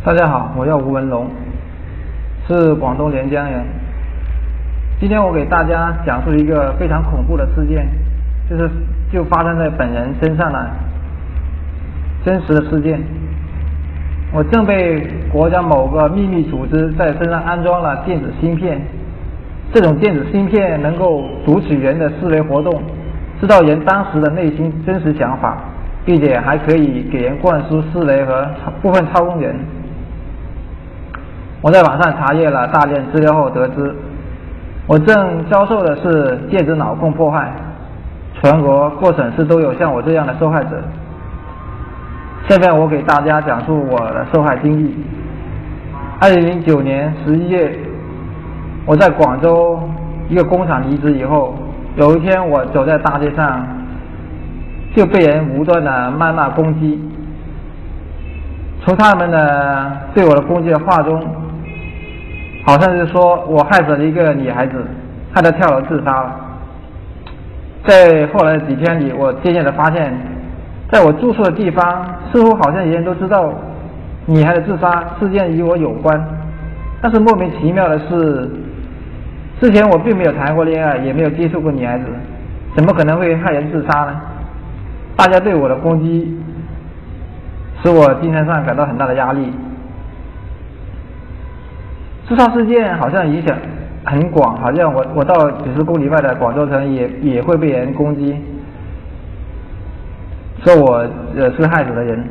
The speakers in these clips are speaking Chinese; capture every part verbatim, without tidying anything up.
大家好，我叫吴文龙，是广东连江人。今天我给大家讲述一个非常恐怖的事件，就是就发生在本人身上的真实的事件。我正被国家某个秘密组织在身上安装了电子芯片，这种电子芯片能够读取人的思维活动，知道人当时的内心真实想法，并且还可以给人灌输思维和部分操控人。我在网上查阅了大量资料后得知，我正遭受的是电子脑控迫害，全国各省市都有像我这样的受害者。下面我给大家讲述我的受害经历。二零零九年十一月，我在广州一个工厂离职以后，有一天我走在大街上，就被人无端的谩骂攻击。从他们的对我的攻击的话中，好像是说我害死了一个女孩子，害她跳楼自杀了。在后来的几天里，我渐渐的发现，在我住宿的地方，似乎好像人人都知道女孩的自杀事件与我有关。但是莫名其妙的是，之前我并没有谈过恋爱，也没有接触过女孩子，怎么可能会害人自杀呢？大家对我的攻击使我精神上感到很大的压力。自杀事件好像影响很广，好像我我到几十公里外的广州城也也会被人攻击，说我呃是害死的人。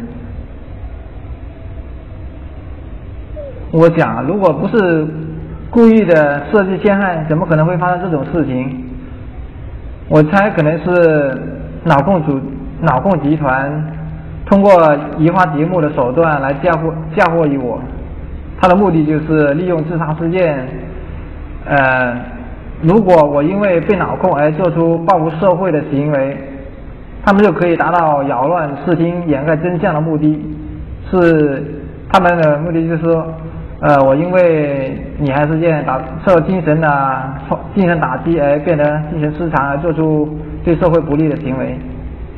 我想，如果不是故意的设计陷害，怎么可能会发生这种事情？我猜可能是脑控组脑控集团通过移花接木的手段来嫁祸嫁祸于我。他的目的就是利用自杀事件，呃，如果我因为被脑控而做出报复社会的行为，他们就可以达到扰乱视听、掩盖真相的目的。是他们的目的就是说，呃，我因为女孩事件打受精神的精神打击而变得精神失常，而做出对社会不利的行为。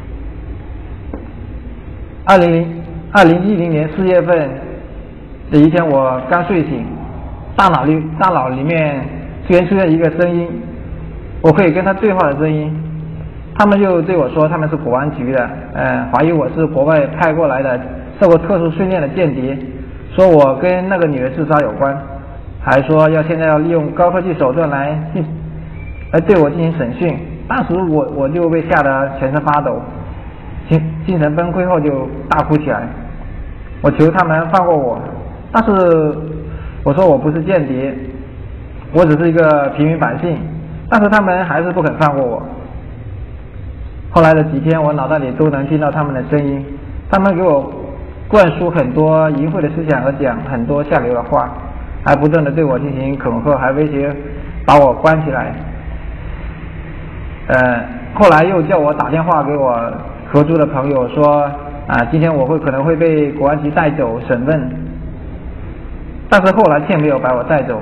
二零零二零一零年四月份的一天，我刚睡醒，大脑里大脑里面突然出现一个声音，我可以跟他对话的声音。他们就对我说，他们是国安局的，呃，怀疑我是国外派过来的受过特殊训练的间谍，说我跟那个女人自杀有关，还说要现在要利用高科技手段来进来对我进行审讯。当时我我就被吓得全身发抖，精精神崩溃后就大哭起来。我求他们放过我，但是我说我不是间谍，我只是一个平民百姓，但是他们还是不肯放过我。后来的几天，我脑袋里都能听到他们的声音，他们给我灌输很多淫秽的思想和讲很多下流的话，还不断的对我进行恐吓，还威胁把我关起来。呃，后来又叫我打电话给我合租的朋友说，啊，今天我会可能会被国安局带走审问，但是后来却没有把我带走，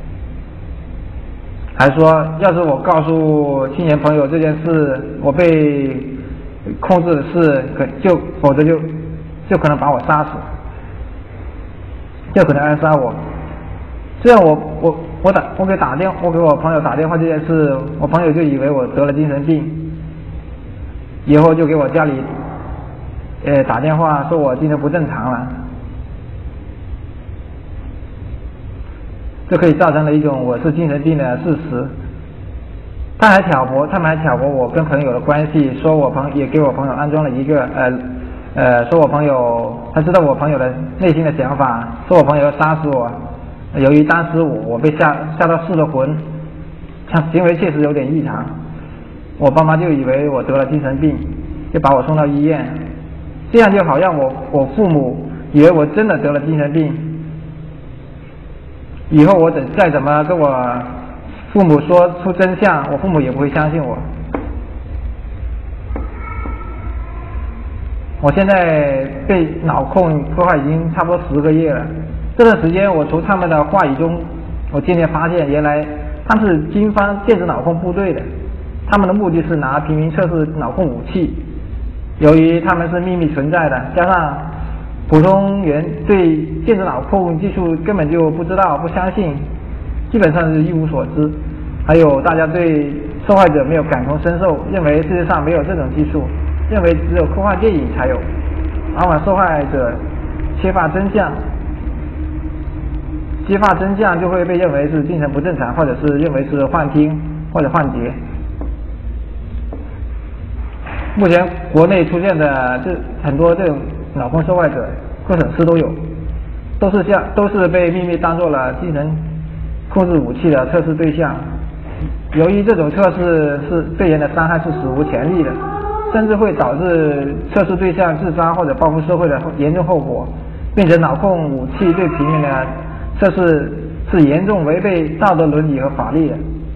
还说要是我告诉亲人朋友这件事，我被控制的事，可就否则就就可能把我杀死，就可能暗杀我。这样我我我打我给打电我给我朋友打电话这件事，我朋友就以为我得了精神病，以后就给我家里呃打电话说我精神不正常了。这可以造成了一种我是精神病的事实。他还挑拨，他们还挑拨我跟朋友的关系，说我朋也给我朋友安装了一个呃呃，说我朋友他知道我朋友的内心的想法，说我朋友要杀死我。由于当时我我被吓吓到失了魂，他行为确实有点异常，我爸妈就以为我得了精神病，就把我送到医院，这样就好让我我父母以为我真的得了精神病。以后我怎再怎么跟我父母说出真相，我父母也不会相信我。我现在被脑控迫害已经差不多十个月了。这段时间，我从他们的话语中，我渐渐发现，原来他们是军方电子脑控部队的，他们的目的是拿平民测试脑控武器。由于他们是秘密存在的，加上普通人对电子脑控技术根本就不知道、不相信，基本上是一无所知。还有大家对受害者没有感同身受，认为世界上没有这种技术，认为只有科幻电影才有，往往受害者揭发真相，揭发真相就会被认为是精神不正常，或者是认为是幻听或者幻觉。目前国内出现的这很多这种脑控受害者，各省市都有，都是像都是被秘密当做了精神控制武器的测试对象。由于这种测试是对人的伤害是史无前例的，甚至会导致测试对象自杀或者报复社会的严重后果，并且脑控武器对平民的测试是严重违背道德伦理和法律的，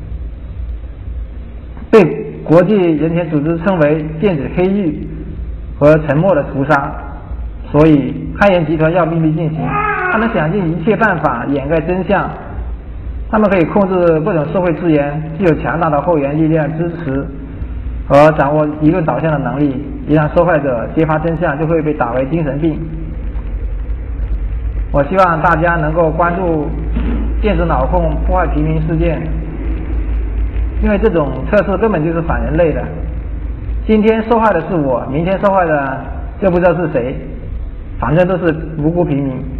被国际人权组织称为电子黑狱和沉默的屠杀。所以汉言集团要秘密进行，他们想尽一切办法掩盖真相。他们可以控制各种社会资源，具有强大的后援力量支持和掌握舆论导向的能力，一让受害者揭发真相就会被打为精神病。我希望大家能够关注电子脑控破坏平民事件，因为这种测试根本就是反人类的。今天受害的是我，明天受害的就不知道是谁，反正都是无辜平民。